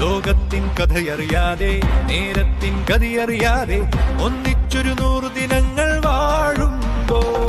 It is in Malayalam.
ലോകത്തിൻ കഥയറിയാതെ നേരത്തിൻ ഗതിയറിയാതെ ഒന്നിച്ചൊരു 100 ദിനങ്ങൾ വാഴുമ്പോൾ